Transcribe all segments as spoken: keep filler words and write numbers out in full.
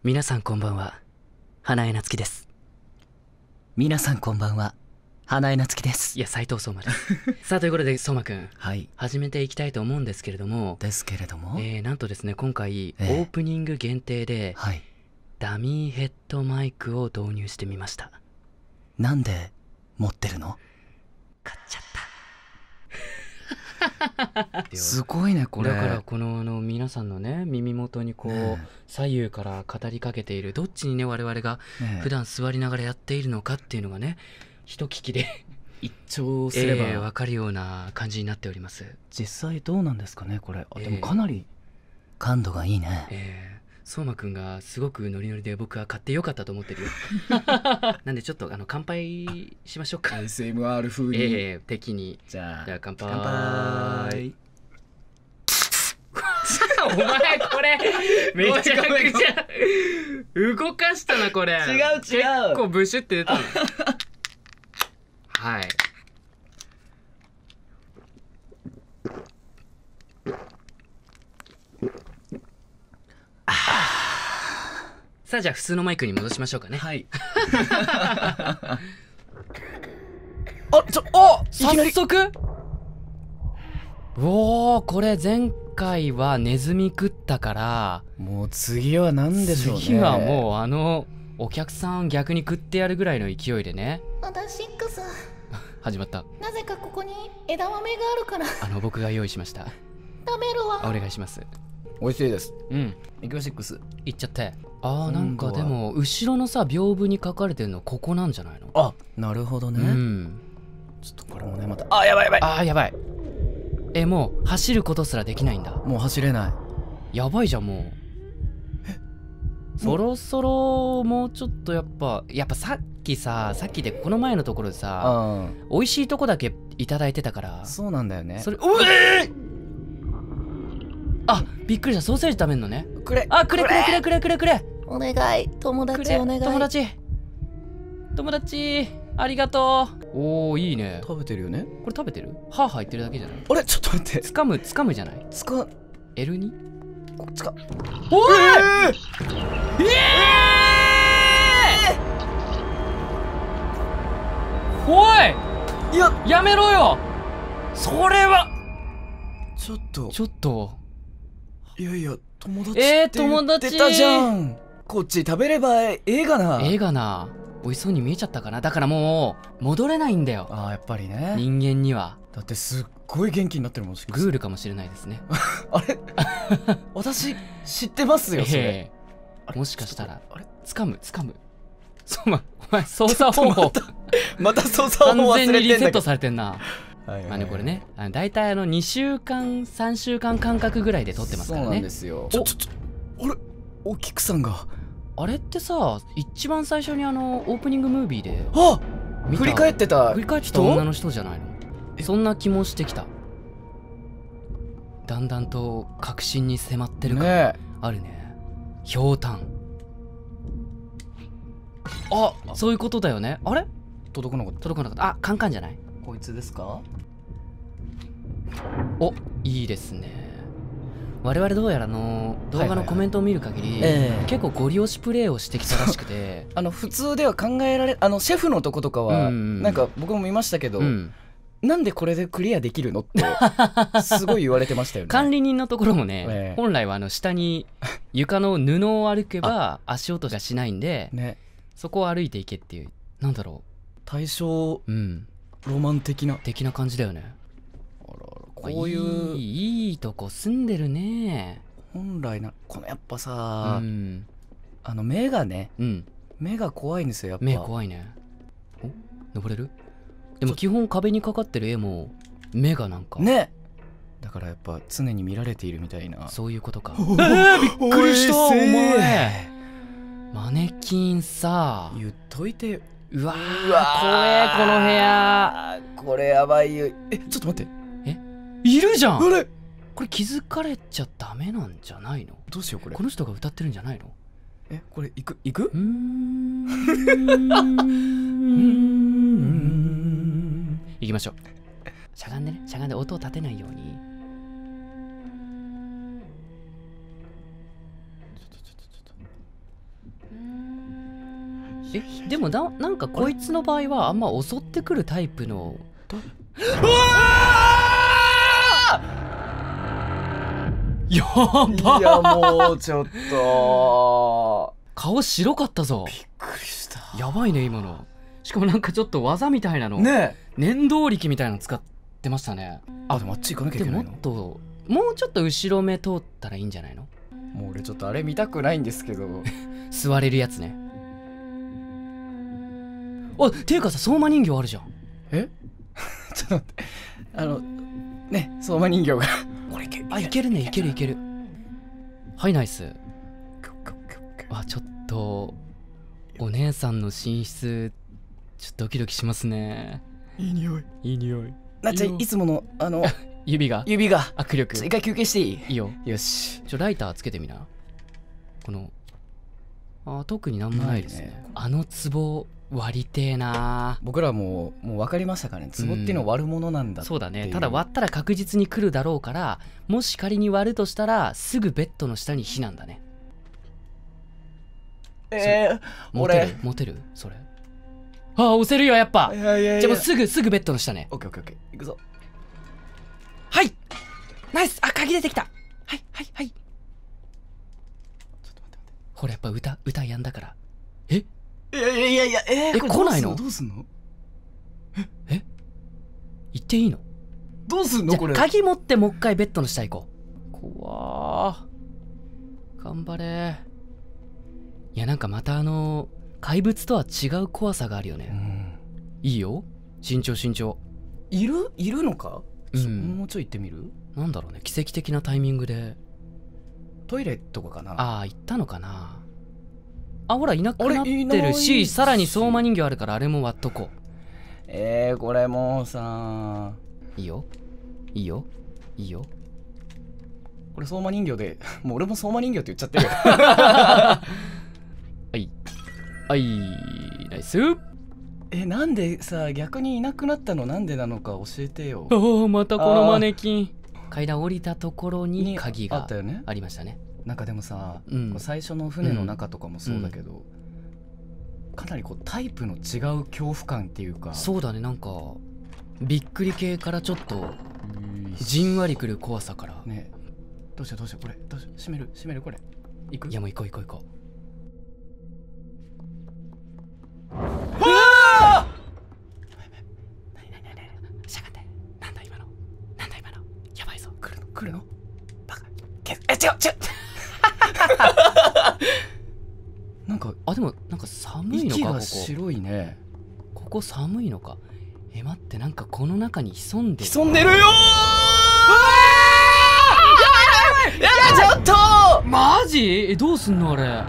皆さんこんばんは、花江夏樹です。 皆さんこんばんは、花江夏樹です。 いや、斉藤相馬です。さあ、ということで相馬くん、 はい、 始めていきたいと思うんですけれどもですけれども、 えー、なんとですね、今回、 えーオープニング限定で、 はい、 ダミーヘッドマイクを導入してみました。 なんで持ってるの？ 買っちゃったすごいねこれ。 だからこのあの皆さんのね、耳元にこう、 ね左右から語りかけている、どっちにね我々がね普段座りながらやっているのかっていうのがね、一聞きで一聴すれば、 えー、分かるような感じになっております。 実際どうなんですかねこれ。あ、 えーでもかなり感度がいいね。 えー、相馬くんがすごくノリノリで、僕は買ってよかったと思ってるよなんでちょっとあの乾杯しましょうか。 エスエムアール 風に、 えー、敵に。 じゃあじゃあ乾杯。 乾杯。 お前これめちゃくちゃ動かしたなこれ。 違う違う、 結構ブシュって出たのはい。さあ、じゃあ普通のマイクに戻しましょうかね。 はい。あ、ちょ、あ、 早速おー、これ前回はネズミ食ったから、 もう次は何でしょうね。 次はもうあのお客さん逆に食ってやるぐらいの勢いでね。 アダシックス、 始まった。 なぜかここに枝豆があるからあの僕が用意しました。 食べるわ。 お願いします。 美味しいです。 うん、 イクラシックス。 いっちゃって。あー、なんか今度はでも後ろのさ屏風に書かれてるのここなんじゃないの？ あ、なるほどね。 うん、 ちょっとこれもねまた、あ、やばいやばい。 あーやばい。え、もう走ることすらできないんだ。 もう走れない。 やばいじゃんもう。そろそろもうちょっとやっぱやっぱさっきささっきでこの前のところでさ、 あ美味しいとこだけいただいてたからあ、そうなんだよね。 それ、うえー、あ、びっくりした。ソーセージ食べんのね。 くれ、 あ、くれくれくれくれくれくれお願い、友くれ達お願い。 友達友達ありがとう。おー、いいね。 食べてるよね。 これ食べてる？歯入ってるだけじゃない？ あれ、ちょっと待って。 つかむつかむじゃない？ つか、 エルに？ こっちか。 おい、 えええー、おい、 ー、いや、 やめろよ。それはちょっと、 ちょっと、 いやいや、友達えーって言ってたじゃん。こっち食べればええがな。 映画な、美味しそうに見えちゃったかな。だからもう戻れないんだよ、 ああ、やっぱりね。 人間には。 だってすっごい元気になってるもん。 グールかもしれないですね。 あれ私知ってますよそれ。 ええ、もしかしたらあれ、 つかむつかむ。そうま、お前操作方法また操作完法忘全にリセットれてんだけど。 されてんな。 はいはいはい、 まあね、これね、あの大体あのにしゅうかんさんしゅうかん間隔ぐらいで撮ってますからそうなんね。 ですよ。ちょちょちょ、あれ、お菊さんが、 あれってさ、一番最初にあのオープニングムービーであ、 見た振り返ってた振り返ってた女の人じゃないの？そんな気もしてきた。だんだんと確信に迫ってる感ねあるね。ひょうたん。あ、そういうことだよね。あれ、 え、届かなかった。 届かなかった。あ、カンカンじゃない？ こいつですか？ お、いいですね。我々どうやらあの動画のコメントを見る限り、 ええ、 結構ゴリ押しプレイをしてきたらしくてあの普通では考えられ、あのシェフのとことかは、 うんなんか僕も見ましたけど、 うん、 なんでこれでクリアできるのってすごい言われてましたよね。 管理人のところもね、 ええ、 本来はあの下に床の布を歩けば足音がしないんで、 ね、 そこを歩いていけっていう、なんだろ大正う、うん、 ロマン的な。 的な感じだよね。 あらら、こういういい、いいとこ住んでるね。 本来な、このやっぱうさ、 ん、 あの目がね、 うん、 目が怖いんですよやっぱ。 目怖いね。お、登れる？でも基本壁にかかってる絵も目がなんかね、だからやっぱ常に見られているみたいな。 そういうことか。 えー、びっくりしたおいせーお前。マネキンさ、 言っといて。 うわー、 うわー、 怖えこの部屋。 これやばいよ。え、ちょっと待って、 いるじゃん。 あれ、 これ気づかれちゃダメなんじゃないの？ どうしようこれ。 この人が歌ってるんじゃないの？ え、これ行く行くうーん行きましょう。しゃがんでね、しゃがんで音を立てないように。 えでもな、なんかこいつの場合はあんま襲ってくるタイプの。うわーやばいやもうちょっと顔白かったぞ。 びっくりした。 やばいね今の。しかもなんかちょっと技みたいなの、 ねえ、 念動力みたいなの使ってましたね。 あでもあっち行かなきゃいでけないの。 ももっともうちょっと後ろ目通ったらいいんじゃないの。 もう俺ちょっとあれ見たくないんですけど。 座れるやつね。あていうかさ、相馬人形あるじゃん。 えちょっと待って、あのね、相馬人形がこれいけあ、いけるね、いけるいける。はい、ナイス。あ、ちょっとお姉さんの寝室ちょっとドキドキしますね。 いい匂い。 いい匂い。 なっちゃんいつものあの指が指が握力。 ちょ一回休憩していい？ いいよ。 よし。 ちょライターつけてみな。このあ特になんもないですね。 ないねあの壺割りてえな。 僕らももう分かりましたからね。壺っていうのは割るものなんだっていう。 そうだね。ただ割ったら確実に来るだろうから、もし仮に割るとしたらすぐベッドの下に火なんだね。 えー、 モテる俺モテるそれ。あ押せるよやっぱ。 いやいやいや、 じゃあもうすぐすぐベッドの下ね。 オッケーオッケーオッケー、いくぞ。 はいナイス。あ鍵出てきた。はいはいはい。 ちょっと待って待って。 ほらやっぱ歌歌やんだから。えいやいやいやいや、えー、 えこれ来ないのどうすんの？ え行っていいの？ どうすんのこれ？ じゃあ鍵持ってもう一回ベッドの下行こう。怖ー。頑張れ。いやなんかまたあの怪物とは違う怖さがあるよね。 うんいいよ。慎重慎重。 いるいるのか？ うんちょもうちょい行ってみる？ なんだろうね、奇跡的なタイミングで。 トイレとかかな。 ああ行ったのかな。あほらいなくあれなっていないるし、 しさらに相馬人形あるからあれも割っとこえー、これもうさ、 う。いいよいいよいいよ。 これ相馬人形で、もう俺も相馬人形って言っちゃってるよ。 はいはいナイス。 え、なんでさ、逆にいなくなったのなんでなのか教えてよ。 ああまたこのマネキン。階段降りたところに鍵があったよね。 ありましたね。 なんかでもさ、 うんこう最初の船の中とかもそうだけど、かなりこうタイプの違う恐怖感っていうか。 そうだね、なんかびっくり系からちょっとういじんわりくる怖さから。 ね、どうしようどうしよう、これどうしよう、閉める閉める、これ行く。 いやもう行こう行こう行こうわう。しゃがんで。なんだ今のなんだ今の。やばいぞ。 ー、来るの来るのバカけえ、違う違うなんかあでもなんか寒いの息がかここ。 白いね。 ここ寒いのか。え待ってなんかこの中に潜んでる。 潜んでるよー。いやちょっとマジ？えどうすんのあれ。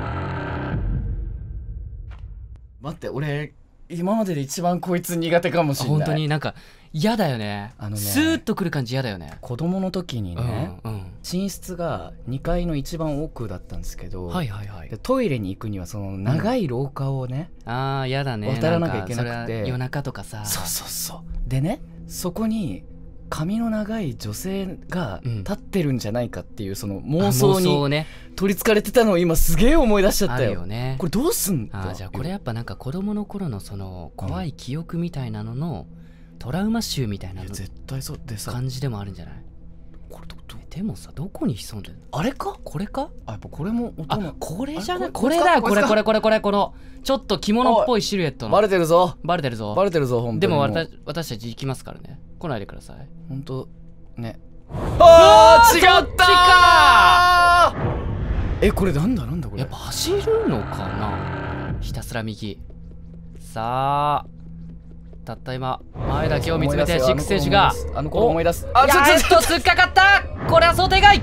待って、俺今までで一番こいつ苦手かもしれない。 本当になんか嫌だよね。 あのねスーッとくる感じ嫌だよね。 子供の時にね、 うんうん。 寝室がにかいの一番奥だったんですけど、 はいはいはいで。トイレに行くにはその長い廊下をね、 ああ嫌だね。 渡らなきゃいけなくてんかそれは夜中とかさ。 そうそうそうでね、そこに髪の長い女性がうん立ってるんじゃないかっていうそのあ妄想妄にね。 取りつかれてたのを今すげえ思い出しちゃあったよ。 るよね。 これどうすんだ。 あーじゃあこれやっぱなんか子供の頃のその怖い記憶みたいなののトラウマ集みたいないのや絶対そうでさ、 感じでもあるんじゃない？ これどどでもさどこに潜んでるの？ あれか、 これか？ あやっぱこれも音あのこれじゃない？ あこれだよこれこれこれこれこれこのちょっと着物っぽいシルエットの。 バレてるぞバレてるぞ。 バレてるぞ本当に。 でもう私私たち行きますからね。来ないでください。 本当ね。あー違ったー。えこれなんだなんだこれ。 やっぱ走るのかな。ひたすら右。さあたった今前だけを見つめてシックス選手があの頃思い出す。 ああちょやっちょちょと突っかかった。これは想定外。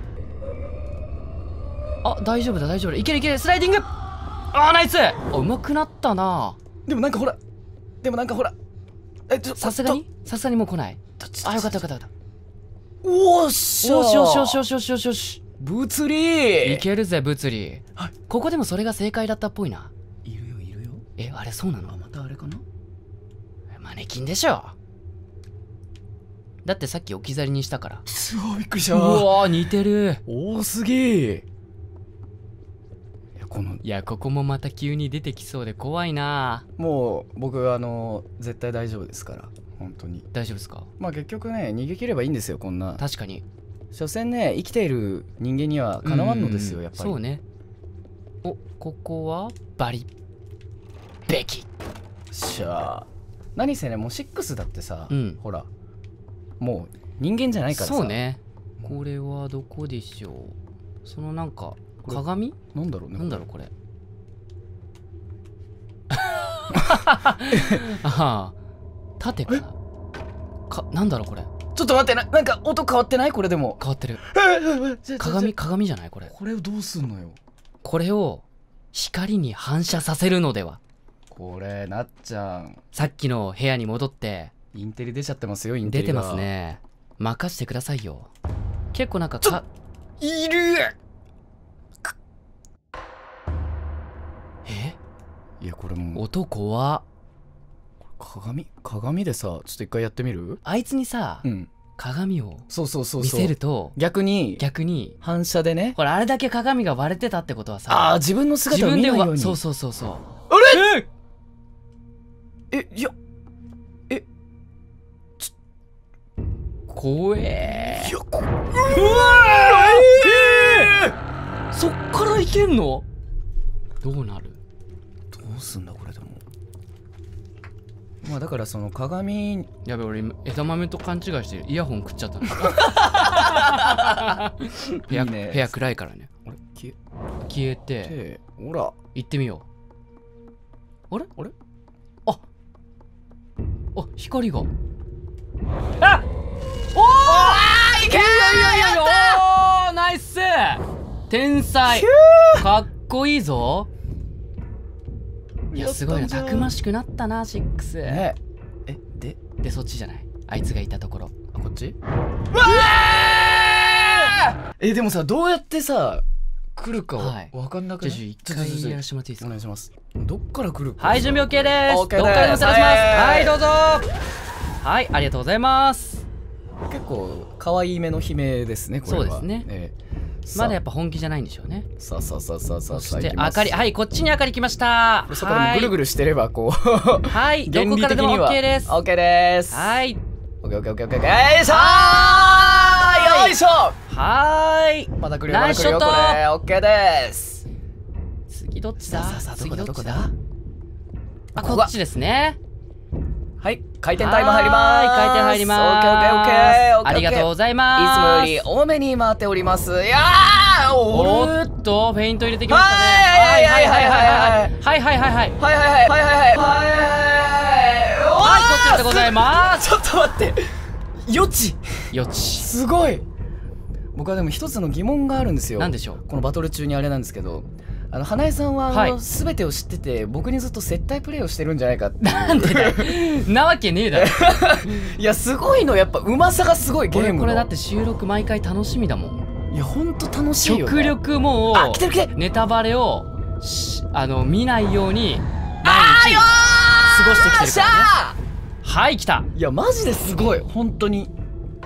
あ大丈夫だ大丈夫だ。いけるいける。スライディング。あーナイス。あうまくなったな。 でもなんかほらでもなんかほらえちょさすがにさすがにもう来ない。 ちょちょあよかったよかったよかった。 おーっしゃーよしよしよしよしよしよしよし。 物理いけるぜ物理。 はいここでもそれが正解だったっぽいな。 いるよいるよ。 えあれそうなあの？ またあれかな。 マネキンでしょ。だってさっき置き去りにしたから。 すごいびっくりしうた。 わー似てる。 多すぎー。いやこのいやここもまた急に出てきそうで怖いな。 もう僕あの絶対大丈夫ですから本当に。 大丈夫ですか？ まあ結局ね逃げ切ればいいんですよこんな。 確かに所詮ね生きている人間にはかなわんのですよやっぱり。 そうね。おここはバリベキ。 しゃあ何せねもうシックスだってさ、 うん、 ほらもう人間じゃないからさ。 そうね。これはどこでしょう。そのなんか鏡なんだろうね。 なんだろうこれああ縦かなか。なんだろうこれ。 ちょっと待ってな、なんか音変わってない？これでも変わってる。 鏡鏡鏡じゃないこれ。 これをどうすんのよ。 これを光に反射させるのでは。 これなっちゃんさっきの部屋に戻ってインテリ出ちゃってますよ。インテリが出てますね。任してくださいよ。結構なんかかいる。 えいやこれもう音怖っ。 鏡鏡でさちょっと一回やってみる？ あいつにさ、 うん、 鏡をそうそうそう見そうせると逆に逆に反射でね。 ほらあれだけ鏡が割れてたってことはさ、 ああ自分の姿自分でを見ないように。 わそうそうそうそう。 あれえいやえちょ怖えいやこうわえー、そっからいけんの？どうなる？ どうすんだこれでも。まあだからその鏡。 やべ俺今枝豆と勘違いしてイヤホン食っちゃったの部屋いいね部屋暗いからね。 あれ消え消えててほら行ってみよう。あれあれああ光があおおいけーいやいやいやおーナイス天才かっこいいぞ。いやすごいな。たくましくなったなシックス。 ねえででそっちじゃないあいつがいたところ。 あこっち。うわえでもさどうやってさ来るかはい分かんなくない？ じゃあ一回やらせてもらっていいですか？ お願いします。どっから来るか。 はい準備 OK です。 OK です。 どっから乗せられます。 ははいいどうぞ。はいありがとうございます。 結構可愛いめの悲鳴ですねこれは。 そうですね、 ええ、 まだやっぱ本気じゃないんでしょうね。 さあさあさあさあさあそして明かり、 いはいこっちに明かり来ました。 そこからもぐるぐるしてればこうはいどこからでも OK です。 OK ですはい OKOKOKOK よいしょーよいしょはーいまだ来るよまだ来るよこれ OK です次どっちだ。 さあさあどこだどこだあここだこっちですね。 はい回転タイム入りまーす。 はい回転入りまーす。 OKOKOK ありがとうございます。 いつもより多めに回っております。いやーおーっとフェイント入れてきましたね。 はいはいはいはいはいはいはいはいはいはいはいはいはいはいはいはいはいこちらでございます。 ちょっと待って予知よちすごい。僕はでも一つの疑問があるんですよ。 なんでしょう。 このバトル中にあれなんですけど、あの花江さんはあの、 はい、 全てを知ってて僕にずっと接待プレイをしてるんじゃないかっていう。 なんでだよなわけねえだろいやすごいのやっぱうまさがすごいゲームの。 俺これだって収録毎回楽しみだもん。 いやほんと楽しいよね。 極力もうあ来てる来てるネタバレをしあの見ないように毎日過ごしてきてるからね。はい来た。 いやマジですごい本当に。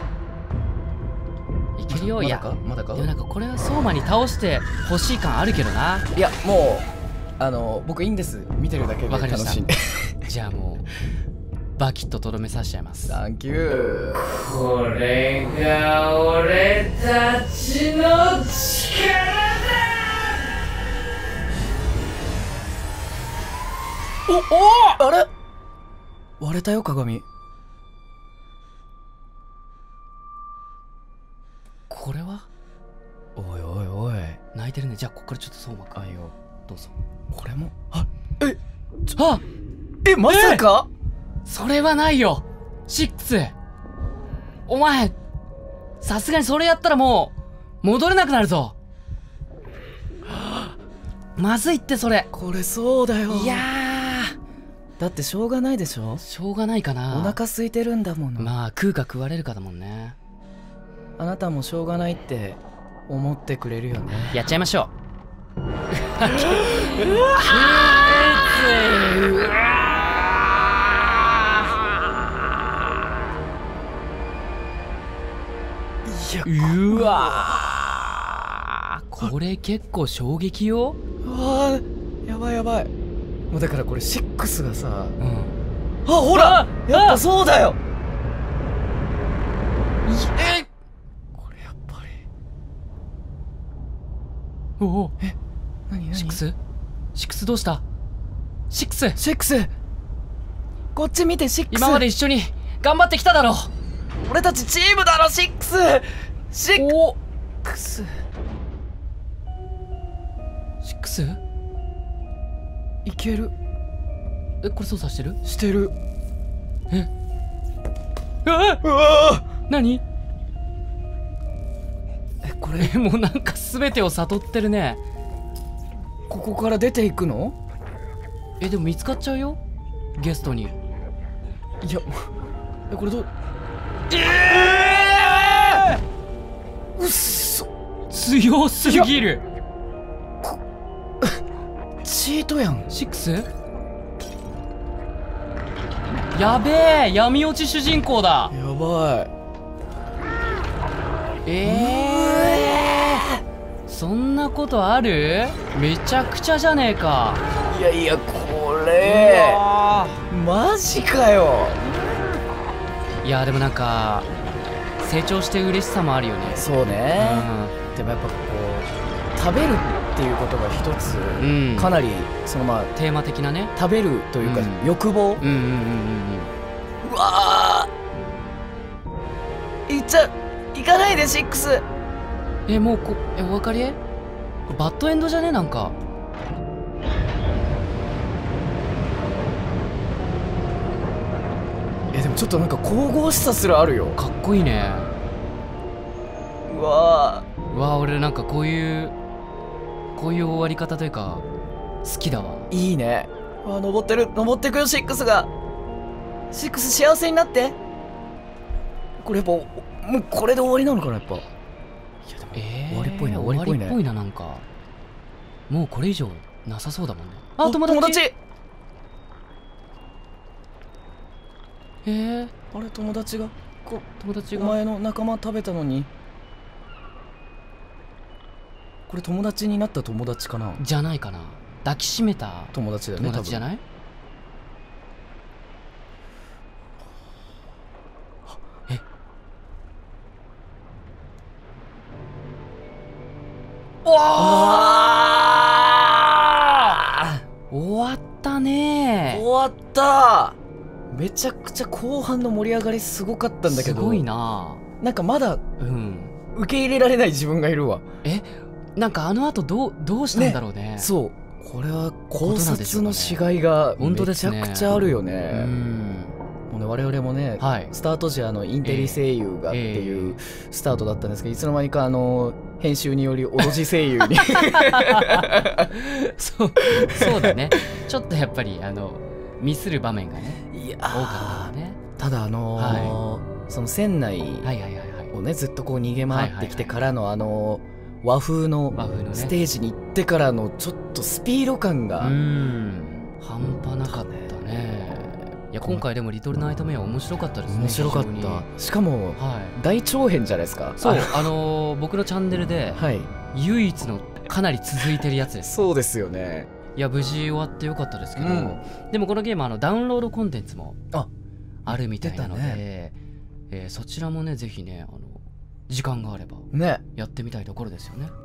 いけるよ。いやまだかでもなんかこれは相馬に倒してほしい感あるけどな。 いやもうあの僕いいんです見てるだけでわかりました楽しんでじゃあもうバキッととどめさせちゃいます。 サンキュー。 これが俺たちの力だ。 おおあれ割れたよ鏡。 これはおいおいおい泣いてるね。じゃあここからちょっと相馬かあいよどうぞ。 これもあえあえまさか、 それはないよシックス。お前さすがにそれやったらもう戻れなくなるぞ。まずいってそれ。 これそうだよ。 いやーだってしょうがないでしょ。 しょうがないかな。 お腹空いてるんだもの。 まあ食うか食われるかだもんね。 あなたもしょうがないって思ってくれるよね。 やっちゃいましょう。 いやうわーこれ結構衝撃よ。 わーやばいやばい。もうだからこれシックスがさ、 うんあほらあやっぱあそうだよ。 えこれやっぱりおお何何シックスシックスどうしたシックスシックスこっち見てシックス。 今まで一緒に頑張ってきただろ。 俺たちチームだろシックスシッおクスシックスいけるえこれ操作してるしてる。 えあうわ何えこれえもうなんか全てを悟ってるね。 ここから出ていくの？ えでも見つかっちゃうよゲストに。 いやえこれどうえうっそ強すぎる。 チートやん。 シックスやべえ闇落ち主人公だ。 やばい。 ええー、そんなことある？めちゃくちゃじゃねえか。 いやいやこうれわマジかよ。 ーいやでもなんか成長して嬉しさもあるよね。 そうね、 うでもやっぱこう食べるっていうことが一つ、 ん、うん、 かなりそのまあテーマ的なね。 食べるというか、 うん欲望、 うんうんうんうんうわーいっちゃいかないでシックス。 うん。えもうこえお分かり？バッドエンドじゃねなんか。 えでもちょっとなんか神々しさすらあるよ。 かっこいいね。 うわうわ俺なんかこういうこういう終わり方というか好きだわ。 ーいいね。うわ登ってる登ってくよシックスが。シックス幸せになって。これやっぱもうこれで終わりなのかなやっぱ。いやでもえー、 終わりっぽいね終わりっぽいね終わりっぽいななんか。もうこれ以上なさそうだもんね。ああ友達友達えー、 あれ友達がこ友達がお前の仲間食べたのに。これ友達になった友達かな。 じゃないかな。抱きしめた友達だよねい。 友達じゃない？えおあ終わったね終わったー。めちゃくちゃ後半の盛り上がりすごかったんだけど、 すごいな。 なんかまだうん受け入れられない自分がいるわ。 えなんかあの後どうどうしたんだろうね。 そうこれは考ことなんでしょうかね察のしがいが本当めちゃですねくちゃあるようね。 んもうね我々もね、 はいスタート時あのインテリ声優がっていうスタートだったんですけど、いつの間にかあの編集によりオドジ声優にそうそうだね。ちょっとやっぱりあのミスる場面がねいや多かったよね。 ただあのーその船内はいはいはいはいをねずっとこう逃げ回ってきてからのあの和風の和風のねステージに行ってからのちょっとスピード感が、 うん半端なかったね。いや今回でも「リトルナイトメア」面白かったですね。 面白かっ非常にた。しかもはい大長編じゃないですか。 そうああのー僕のチャンネルではい唯一のかなり続いてるやつです。 そうですよね。 いや無事終わってよかったですけど、 うんでもこのゲームあのダウンロードコンテンツもああるみたいなので、 出たえーそちらもねぜひねあの時間があればねやってみたいところですよね。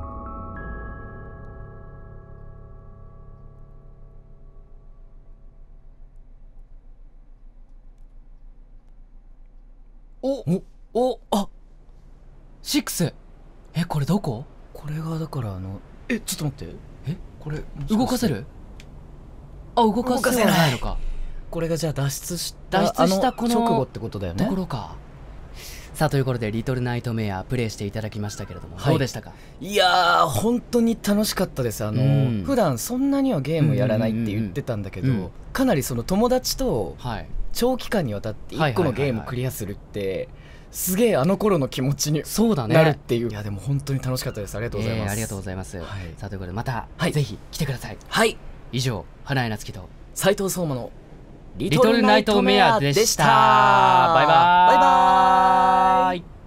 おおあシックスえこれどこ？ これがだからあのえちょっと待ってえこれ動かせる？あ動かせはないのか。 これがじゃあ脱出した脱出したこのあ直後ってことだよね。 ところか。さあということで「リトルナイトメア」プレイしていただきましたけれども、 はいどうでしたか？ いやー本当に楽しかったです。あの、 うん普段そんなにはゲームやらないって言ってたんだけど、 うんうんうんうんかなりその友達とはい長期間にわたってはいいっこのゲームクリアするってすげえあの頃の気持ちにそうだねなるっていう、いやでも本当に楽しかったです。ありがとうございます、 えーありがとうございます、 はいさあということでまた、 はいぜひ来てください。 はい以上花江夏樹と斉藤相馬のリリトルナイトメアでした。バイバーイバイバーイ。